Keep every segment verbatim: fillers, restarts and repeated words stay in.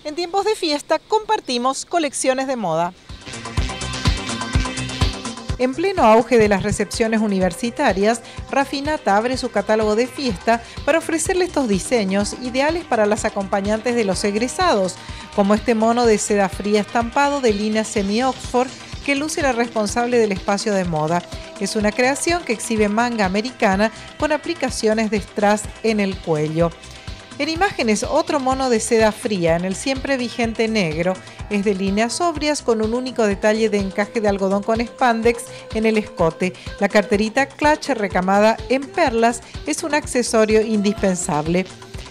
En tiempos de fiesta compartimos colecciones de moda. En pleno auge de las recepciones universitarias, Raffinata abre su catálogo de fiesta para ofrecerle estos diseños ideales para las acompañantes de los egresados, como este mono de seda fría estampado de línea semi-Oxford que luce la responsable del espacio de moda. Es una creación que exhibe manga americana con aplicaciones de strass en el cuello. En imágenes, otro mono de seda fría en el siempre vigente negro. Es de líneas sobrias con un único detalle de encaje de algodón con spandex en el escote. La carterita clutch recamada en perlas es un accesorio indispensable.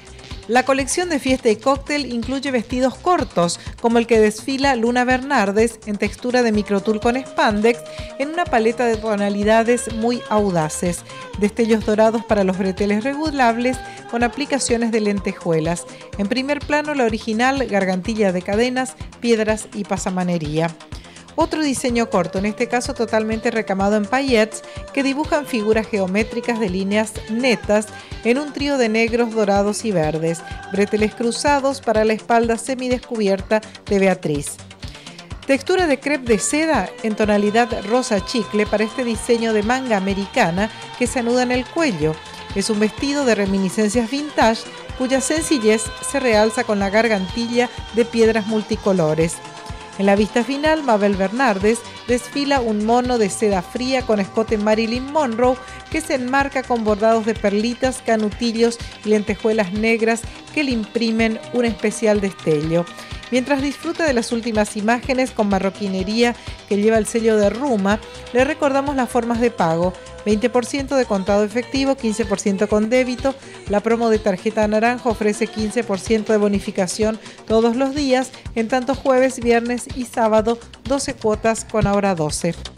La colección de fiesta y cóctel incluye vestidos cortos, como el que desfila Luna Bernardes en textura de microtul con spandex, en una paleta de tonalidades muy audaces. Destellos dorados para los breteles regulables con aplicaciones de lentejuelas. En primer plano, la original gargantilla de cadenas, piedras y pasamanería. Otro diseño corto, en este caso totalmente recamado en paillettes, que dibujan figuras geométricas de líneas netas en un trío de negros, dorados y verdes. Breteles cruzados para la espalda semidescubierta de Beatriz. Textura de crepe de seda en tonalidad rosa chicle para este diseño de manga americana que se anuda en el cuello. Es un vestido de reminiscencias vintage cuya sencillez se realza con la gargantilla de piedras multicolores. En la vista final, Mabel Bernardes desfila un mono de seda fría con escote Marilyn Monroe que se enmarca con bordados de perlitas, canutillos y lentejuelas negras que le imprimen un especial destello. Mientras disfruta de las últimas imágenes con marroquinería que lleva el sello de Ruma, le recordamos las formas de pago: veinte por ciento de contado efectivo, quince por ciento con débito. La promo de tarjeta naranja ofrece quince por ciento de bonificación todos los días, en tanto jueves, viernes y sábado, doce cuotas con ahora doce.